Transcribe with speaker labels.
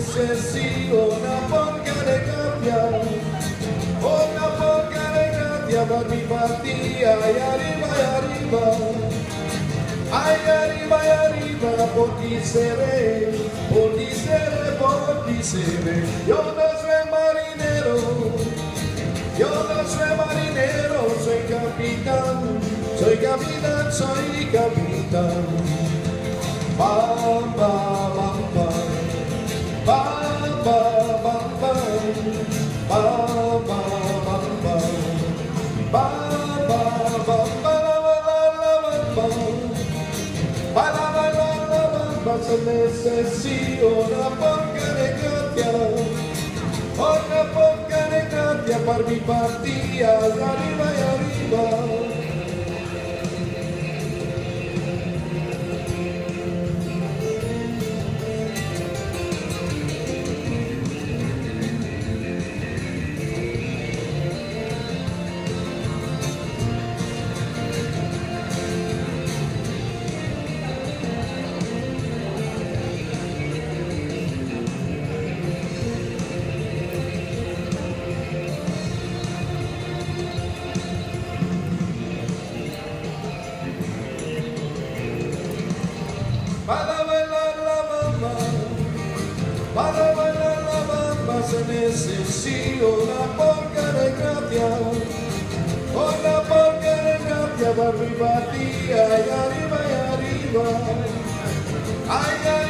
Speaker 1: necesito una polca de gracia, una polca de gracia para mi partida, y arriba, ay, arriba, por ti seré, por ti seré, por ti seré. Yo no soy marinero, yo no soy marinero, soy capitán, soy capitán, soy capitán. Bam, bam, bam, bam. Bam, bam, bam, bam. Bam, bam, bam, bam. Bam, bam, bam, bam. Se necesita una polca de gracia, una polca de gracia para mi partida, y arriba. Para bailar la bamba se necesita una polca de gracia, una polca de gracia para mi partida, y arriba, ay,